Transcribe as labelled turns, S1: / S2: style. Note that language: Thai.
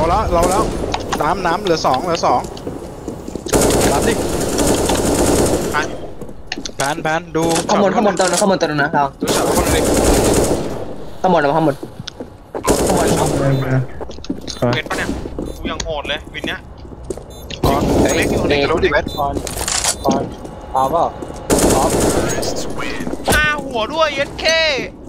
S1: แล้วน้ำเหลือสองรับดิแพนดู
S2: ข้างบนตัวนึงนะเรา
S1: ดูช็อตคนนึง
S2: ข้างบน
S3: เวทปะเนี่ยกูยังโหดเลยวินเนี้ย
S1: เล็กอยู่ในกระโดดดิเวท
S4: ก่อนเอาเปล่า
S3: หน้าหัวด้วยเย็นเค